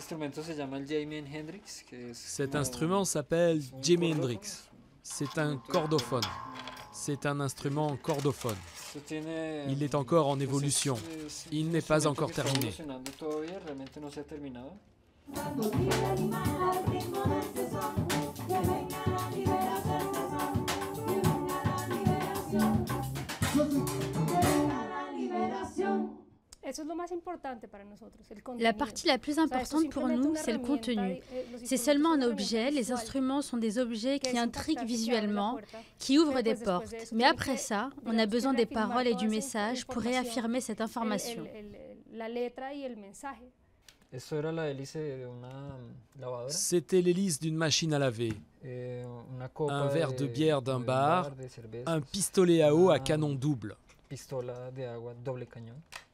Cet instrument s'appelle Jimi Hendrix. C'est un cordophone. C'est un instrument cordophone. Il est encore en évolution. Il n'est pas encore terminé. La partie la plus importante pour nous, c'est le contenu. C'est seulement un objet, les instruments sont des objets qui intriguent visuellement, qui ouvrent des portes. Mais après ça, on a besoin des paroles et du message pour réaffirmer cette information. C'était l'hélice d'une machine à laver, un verre de bière d'un bar, un pistolet à eau à canon double.